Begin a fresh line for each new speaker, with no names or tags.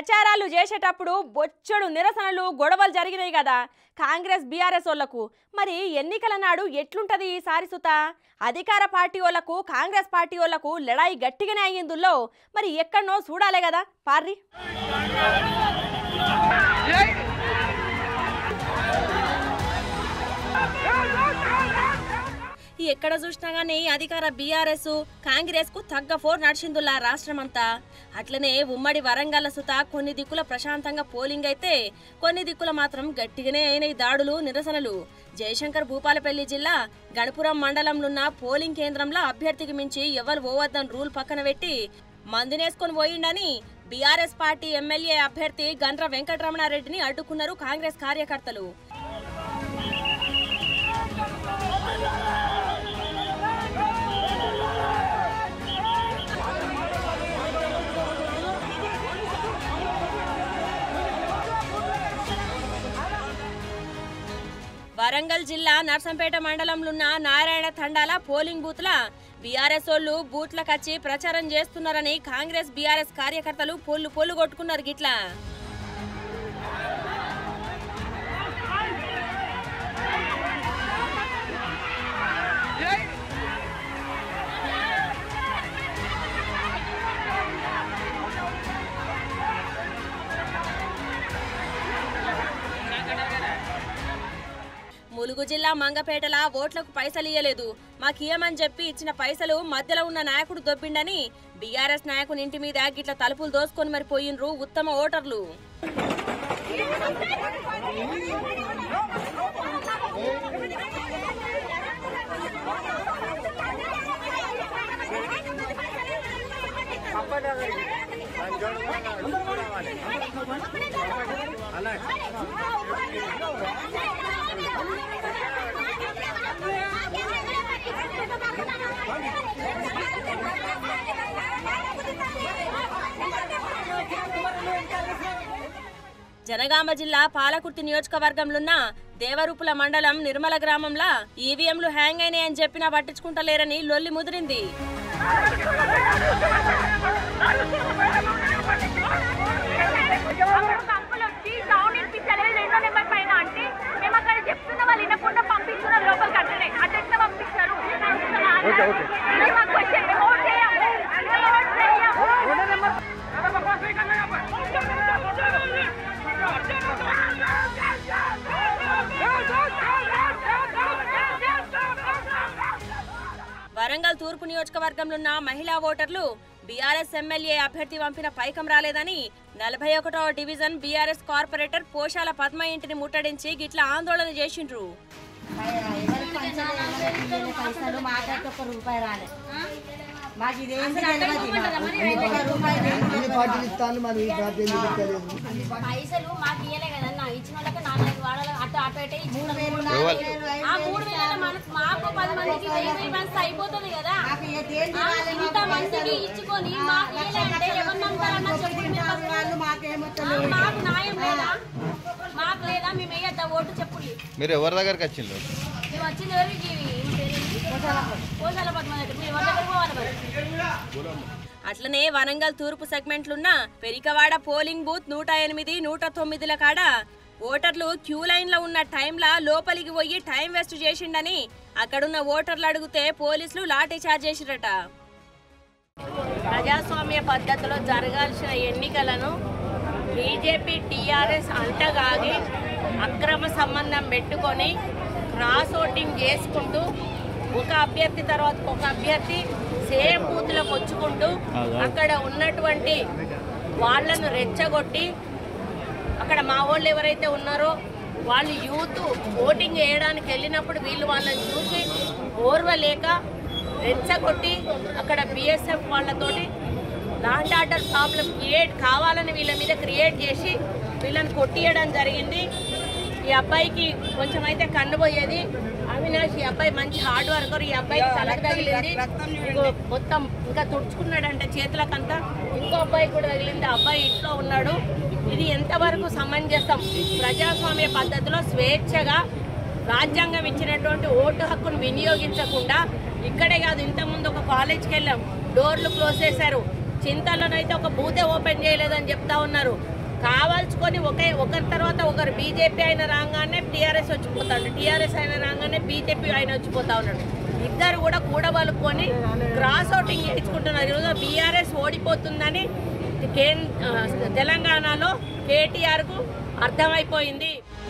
ప్రచారాలు చేసేటప్పుడు బొచ్చడు నిరసనలు గొడవలు జరిగినాయి కదా కాంగ్రెస్ బీఆర్ఎస్ వాళ్ళకు. మరి ఎన్నికల నాడు ఎట్లుంటది ఈసారి సుత? అధికార పార్టీ వాళ్ళకు కాంగ్రెస్ పార్టీ వాళ్ళకు లడాయి గట్టిగానే అయ్యిందుల్లో. మరి ఎక్కడనో చూడాలే కదా పార్రి. ఎక్కడ చూసినా గానీ అధికార బీఆర్ఎస్ కాంగ్రెస్ కు తగ్గ ఫోర్ నడిచిందులా రాష్ట్రమంతా. అట్లనే ఉమ్మడి వరంగల్ సుత కొన్ని దిక్కుల ప్రశాంతంగా పోలింగ్ అయితే కొన్ని దిక్కుల మాత్రం గట్టిగానే అయినాయి దాడులు నిరసనలు. జయశంకర్ భూపాలపల్లి జిల్లా గణపురం మండలంలోన్న పోలింగ్ కేంద్రంలో అభ్యర్థికి మించి ఎవరు పోవద్దని రూల్ పక్కన పెట్టి మందినేసుకొని పోయిండని బీఆర్ఎస్ పార్టీ ఎమ్మెల్యే అభ్యర్థి గండ్ర వెంకటరమణారెడ్డిని అడ్డుకున్నారు కాంగ్రెస్ కార్యకర్తలు. వరంగల్ జిల్లా నర్సంపేట మండలంలోన్న నారాయణ తండాల పోలింగ్ బూత్ల బీఆర్ఎస్ వాళ్ళు బూత్లకచ్చి ప్రచారం చేస్తున్నారని కాంగ్రెస్ బీఆర్ఎస్ కార్యకర్తలు పొల్లు కొట్టుకున్నారు గిట్లా. ములుగు జిల్లా మంగపేటల ఓట్లకు పైసలు ఇయ్యలేదు, మాకియమని చెప్పి ఇచ్చిన పైసలు మధ్యలో ఉన్న నాయకుడు దొబ్బిండని బీఆర్ఎస్ నాయకుని ఇంటి మీద గిట్ల తలుపులు దోసుకొని మరి పోయినరు ఉత్తమ ఓటర్లు. జనగామ జిల్లా పాలకుర్తి నియోజకవర్గంలోన్న దేవరూపుల మండలం నిర్మల గ్రామంలో ఈవీఎంలు హ్యాంగ్ అయినాయని చెప్పినా పట్టించుకుంటలేరని లొల్లి ముదిరింది. వరంగల్ తూర్పు నియోజకవర్గంలోన్న మహిళా ఓటర్లు బీఆర్ఎస్ ఎమ్మెల్యే అభ్యర్థి పంపిన పైకం రాలేదని 41వ division BRS corporator Poshala Padma ఇంటిని ముట్టడించి గిట్లా ఆందోళన చేసిండ్రు.
పైసలు మాకు ఇయ్యలే కదన్నా, ఇచ్చిన వాళ్ళకి 4 వారాలు అటు మాకు 10 మందికి 1000 మంది అయిపోతుంది కదా. ఇంత మందికి ఇచ్చుకొని మాకు అంటే ఎవరు నమ్ముతారన్నా చెప్పండి. మాకు న్యాయం లేదా? మాకు లేదా? మేము వేయద్దా ఓటు చెప్పుల్లి?
మీరు ఎవరి దగ్గరికి వచ్చిండ్రు?
మేము వచ్చింది ఎవరికి పోసాల పద్మ దగ్గర. మేము ఎవరి దగ్గర పోవాలి మరి?
అట్లనే వరంగల్ తూర్పు సెగ్మెంట్లున్న పెరికవాడ పోలింగ్ బూత్ 108, 109ల కాడ ఓటర్లు క్యూ లైన్ లో ఉన్న టైంలా లోపలికి పోయి టైం వేస్ట్ చేసిండని అక్కడున్న ఓటర్లు అడిగితే పోలీసులు లాఠీ చార్జ్ చేసిరట.
ప్రజాస్వామ్య పద్ధతిలో జరగాల్సిన ఎన్నికలను బీజేపీ టీఆర్ఎస్ అంటగాగి అక్రమ సంబంధం పెట్టుకొని క్రాస్ ఓటింగ్ చేసుకుంటూ ఒక అభ్యర్థి తర్వాత ఒక అభ్యర్థి సేమ్ బూత్లకు వచ్చుకుంటూ అక్కడ ఉన్నటువంటి వాళ్ళను రెచ్చగొట్టి అక్కడ మా వాళ్ళు ఎవరైతే ఉన్నారో వాళ్ళు యూత్ ఓటింగ్ వేయడానికి వెళ్ళినప్పుడు వీళ్ళు వాళ్ళని చూసి ఓర్వలేక రెచ్చగొట్టి అక్కడ బీఎస్ఎఫ్ వాళ్ళతోటి లాండ్ ఆర్డర్ ప్రాబ్లం కావాలని వీళ్ళ మీద క్రియేట్ చేసి వీళ్ళని కొట్టియడం జరిగింది. ఈ అబ్బాయికి కొంచెం అయితే కన్నుపోయేది. అవినాష్ ఈ అబ్బాయి మంచి హార్డ్ వర్కర్. ఈ అబ్బాయికి తలకు తగిలింది, మొత్తం ఇంకా తుడుచుకున్నాడంటే చేతులకంతా. ఇంకో అబ్బాయి కూడా తగిలింది, ఆ అబ్బాయి ఇంట్లో ఉన్నాడు. ఇది ఎంతవరకు సమంజసం? ప్రజాస్వామ్య పద్ధతిలో స్వేచ్ఛగా రాజ్యాంగం ఇచ్చినటువంటి ఓటు హక్కును వినియోగించకుండా ఇక్కడే కాదు, ఇంతకుముందు ఒక కాలేజ్కి వెళ్ళాం, డోర్లు క్లోజ్ చేశారు, చింతల్లోనైతే ఒక బూతే ఓపెన్ చేయలేదని చెప్తా ఉన్నారు. కావాల్చుకొని ఒకరి తర్వాత ఒకరు బీజేపీ అయిన రాగానే టీఆర్ఎస్ వచ్చిపోతాడు, టీఆర్ఎస్ అయిన రాగానే బీజేపీ ఆయన వచ్చిపోతా ఉన్నాడు. ఇద్దరు కూడా కూడబలుకొని క్రాస్ అవుటింగ్ చేయించుకుంటున్నారు. ఈరోజు బీఆర్ఎస్ ఓడిపోతుందని తెలంగాణలో కేటీఆర్కు అర్థమైపోయింది.